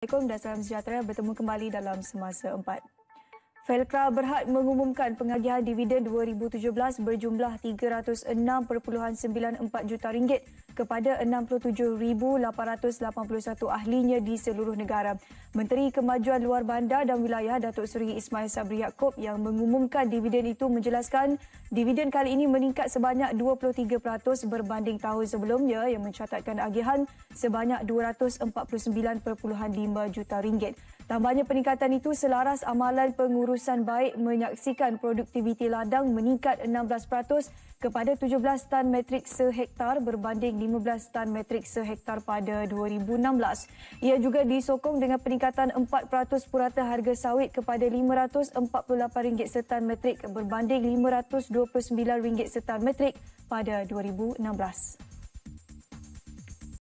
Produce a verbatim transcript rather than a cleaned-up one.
Assalamualaikum dan salam sejahtera, bertemu kembali dalam Semasa Empat. Felcra Berhad mengumumkan pengagihan dividen dua ribu tujuh belas berjumlah tiga ratus enam perpuluhan sembilan empat juta ringgit kepada enam puluh tujuh ribu lapan ratus lapan puluh satu ahlinya di seluruh negara. Menteri Kemajuan Luar Bandar dan Wilayah Datuk Seri Ismail Sabri Yaakob yang mengumumkan dividen itu menjelaskan dividen kali ini meningkat sebanyak dua puluh tiga peratus berbanding tahun sebelumnya yang mencatatkan agihan sebanyak dua ratus empat puluh sembilan perpuluhan lima juta ringgit. Tambahnya peningkatan itu selaras amalan pengurusan baik menyaksikan produktiviti ladang meningkat enam belas peratus kepada tujuh belas tan metrik sehektar berbanding lima belas tan metrik sehektar pada dua ribu enam belas. Ia juga disokong dengan peningkatan empat peratus purata harga sawit kepada lima ratus empat puluh lapan ringgit setan metrik berbanding lima ratus dua puluh sembilan ringgit setan metrik pada dua ribu enam belas.